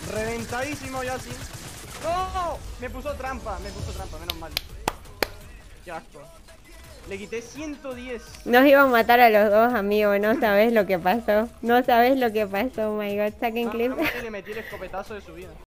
Reventadísimo yo así. ¡No! Me puso trampa, menos mal. Qué asco. Le quité 110. Nos iba a matar a los dos, amigo. No sabes lo que pasó. No sabes lo que pasó, oh my god. Saquen No, clip. menos mal y le metí el escopetazo de su vida.